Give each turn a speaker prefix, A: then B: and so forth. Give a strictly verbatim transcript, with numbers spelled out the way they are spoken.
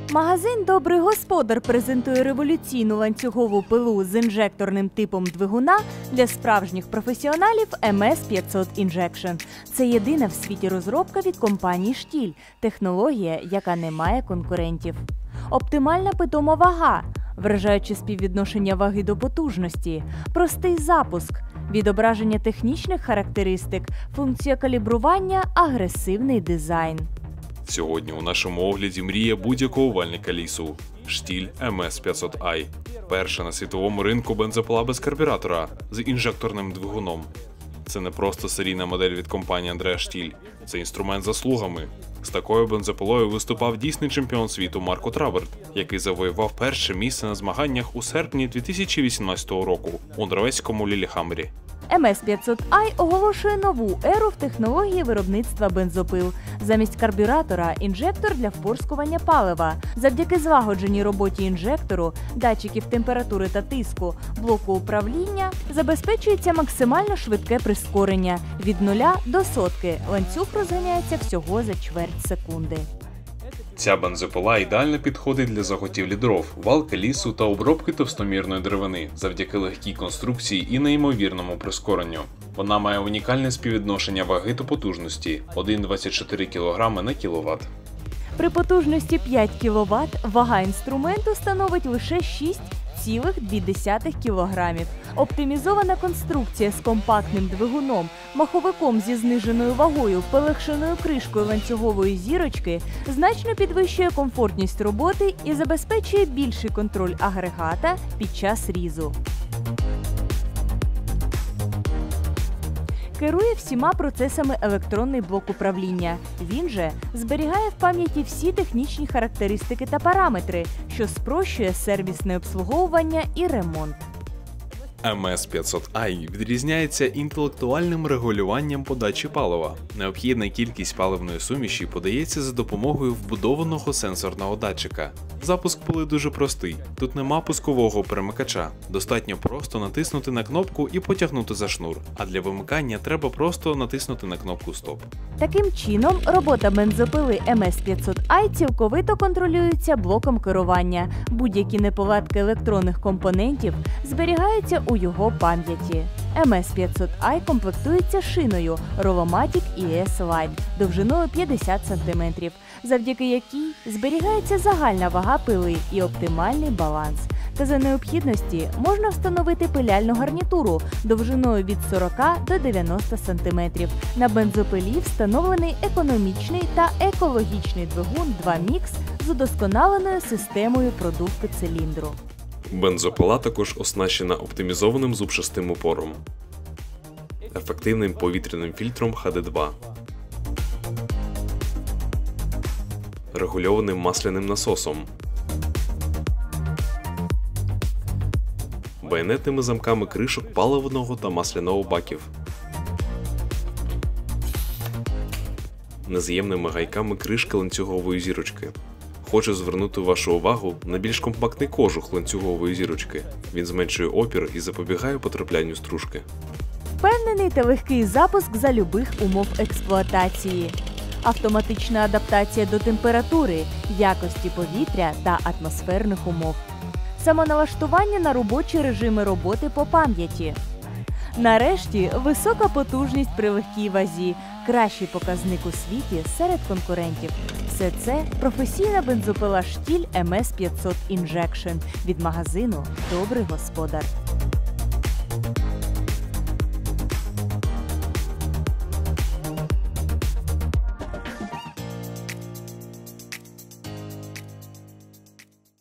A: Магазин «Добрий господар» презентує революційну ланцюгову пилу з інжекторним типом двигуна для справжніх професіоналів ем ес п'ятсот Injection. Це єдина в світі розробка від компанії «Штіль» – технологія, яка не має конкурентів. Оптимальна питома вага, вражаюче співвідношення ваги до потужності, простий запуск, відображення технічних характеристик, функція калібрування, агресивний дизайн.
B: Сьогодні у нашому огляді мрія будь-якого увальника лісу – «Штіль ем ес п'ятсот ай». Перша на світовому ринку бензопила без карбюратора з інжекторним двигуном. Це не просто серійна модель від компанії Андреа Штіль, це інструмент з заслугами. З такою бензопилою виступав дійсний чемпіон світу Марко Траберт, який завоював перше місце на змаганнях у серпні дві тисячі вісімнадцятого року у норвезькому Лілехаммері.
A: ем ес п'ятсот ай оголошує нову еру в технології виробництва бензопил. Замість карбюратора – інжектор для впорскування палива. Завдяки злагодженій роботі інжектору, датчиків температури та тиску, блоку управління забезпечується максимально швидке прискорення – від нуля до сотки. Ланцюг розганяється всього за чверть секунди.
B: Ця бензопила ідеально підходить для заготівлі дров, валки лісу та обробки товстомірної деревини завдяки легкій конструкції і неймовірному прискоренню. Вона має унікальне співвідношення ваги до потужності – один цілих двадцять чотири кілограми на кіловат.
A: При потужності п'ять кіловат вага інструменту становить лише шість цілих дві десятих кілограмів. Оптимізована конструкція з компактним двигуном, маховиком зі зниженою вагою, полегшеною кришкою ланцюгової зірочки значно підвищує комфортність роботи і забезпечує більший контроль агрегата під час різу. Керує всіма процесами електронний блок управління. Він же зберігає в пам'яті всі технічні характеристики та параметри, що спрощує сервісне обслуговування і ремонт.
B: ем ес п'ятсот ай відрізняється інтелектуальним регулюванням подачі палива. Необхідна кількість паливної суміші подається за допомогою вбудованого сенсорного датчика. Запуск пили дуже простий. Тут нема пускового перемикача. Достатньо просто натиснути на кнопку і потягнути за шнур. А для вимикання треба просто натиснути на кнопку «Стоп».
A: Таким чином, робота бензопили ем ес п'ятсот ай цілковито контролюється блоком керування. Будь-які неполадки електронних компонентів зберігаються у його пам'яті. ем ес п'ятсот ай комплектується шиною Rolomatic і ес Lite довжиною п'ятдесят сантиметрів, завдяки якій зберігається загальна вага пили і оптимальний баланс. Та за необхідності можна встановити пиляльну гарнітуру довжиною від сорока до дев'яноста сантиметрів. На бензопилі встановлений економічний та екологічний двигун два мікс з удосконаленою системою продувки циліндру.
B: Бензопила також оснащена оптимізованим зубчастим упором, ефективним повітряним фільтром ха де два, регульованим масляним насосом, байонетними замками кришок паливного та масляного баків, нез'ємними гайками кришки ланцюгової зірочки. Хочу звернути вашу увагу на більш компактний кожух ланцюгової зірочки. Він зменшує опір і запобігає потраплянню стружки.
A: Впевнений та легкий запуск за любих умов експлуатації. Автоматична адаптація до температури, якості повітря та атмосферних умов. Самоналаштування на робочі режими роботи по пам'яті. Нарешті, висока потужність при легкій вазі, кращий показник у світі серед конкурентів. Все це професійна бензопила «Штіль ем ес п'ятсот Injection» від магазину «Добрий господар».